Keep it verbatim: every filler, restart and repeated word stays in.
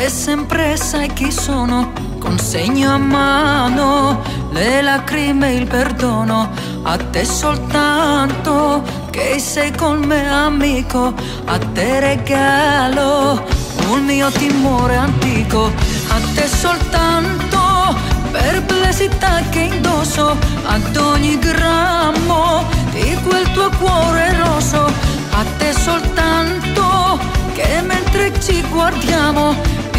e sempre sai chi sono. Consegno a mano le lacrime e il perdono, a te soltanto che sei con me amico. A te regalo un mio timore antico, a te soltanto perplessità che indosso ad ogni grammo di quel tuo cuore rosso. A te soltanto che mentre ci guardiamo